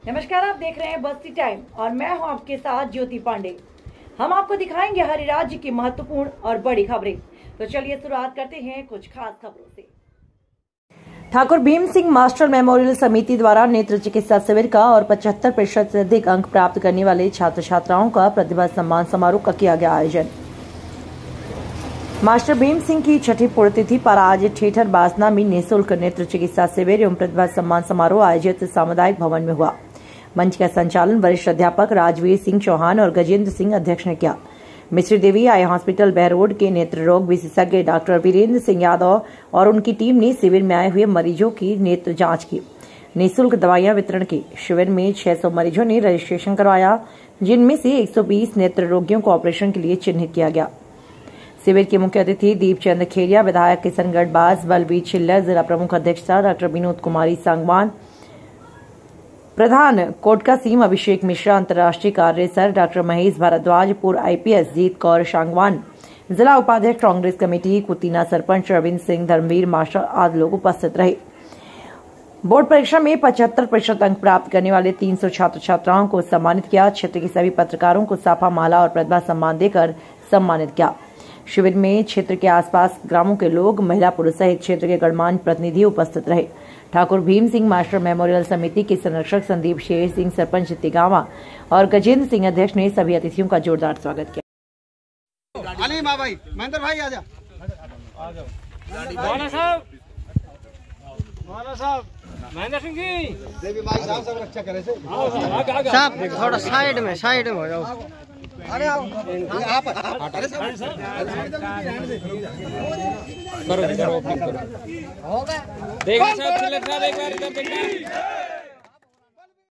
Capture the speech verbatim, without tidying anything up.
नमस्कार, आप देख रहे हैं बस्ती टाइम और मैं हूं आपके साथ ज्योति पांडे। हम आपको दिखाएंगे हर राज्य की महत्वपूर्ण और बड़ी खबरें। तो चलिए शुरुआत करते हैं कुछ खास खबरों से। ठाकुर भीम सिंह मास्टर मेमोरियल समिति द्वारा नेत्र चिकित्सा शिविर का और पचहत्तर प्रतिशत से अधिक अंक प्राप्त करने वाले छात्र छात्राओं का प्रतिभा सम्मान समारोह का किया गया आयोजन। मास्टर भीम सिंह की छठी पुण्यतिथि पर आज ठेठर बासना में निःशुल्क नेत्र चिकित्सा शिविर एवं प्रतिभा सम्मान समारोह आयोजित सामुदायिक भवन में हुआ। मंच का संचालन वरिष्ठ अध्यापक राजवीर सिंह चौहान और गजेंद्र सिंह अध्यक्ष ने किया। मिश्री देवी आई हॉस्पिटल बहरोड के नेत्र रोग विशेषज्ञ डॉक्टर वीरेंद्र सिंह यादव और उनकी टीम ने शिविर में आए हुए मरीजों की नेत्र जांच की, निःशुल्क दवाइयां वितरण की। शिविर में छह सौ मरीजों ने रजिस्ट्रेशन करवाया, जिनमें से एक सौ बीस नेत्र रोगियों को ऑपरेशन के लिए चिन्हित किया गया। शिविर के मुख्य अतिथि दीपचंद खेरिया, विधायक किशनगढ़ बास, बलबीर छिल्लर, जिला प्रमुख अध्यक्षता डॉक्टर विनोद कुमारी सांगवान, प्रधान कोटका सीम अभिषेक मिश्रा, अंतर्राष्ट्रीय कार्य सर डॉक्टर महेश भारद्वाज, पूर्व आईपीएस जीत कौर सांगवान, जिला उपाध्यक्ष कांग्रेस कमेटी कुतीना, सरपंच अरविंद सिंह, धर्मवीर मास्टर आदि लोग उपस्थित रहे। बोर्ड परीक्षा में पचहत्तर प्रतिशत अंक प्राप्त करने वाले तीन सौ छात्र छात्राओं को सम्मानित किया। क्षेत्र के सभी पत्रकारों को साफा माला और प्रतिभा सम्मान देकर सम्मानित किया। शिविर में क्षेत्र के आसपास ग्रामों के लोग, महिला पुरुष सहित क्षेत्र के गणमान्य प्रतिनिधि उपस्थित रहे। ठाकुर भीम सिंह मास्टर मेमोरियल समिति के संरक्षक संदीप शेर सिंह, सरपंच तिगावा और गजेंद्र सिंह अध्यक्ष ने सभी अतिथियों का जोरदार स्वागत किया। अली माँ भाई, महेंद्र भाई आजा। मौलाना साहब, मौलाना साहब, महेंद्र सिंह जी, देवी माई साहब सब रक्षा करे से। साहब थोड़ा साइड में, साइड में हो जाओ। अरे आओ, आप अरे सब करो करो करो। देखा साहब, एक बार इधर देखना।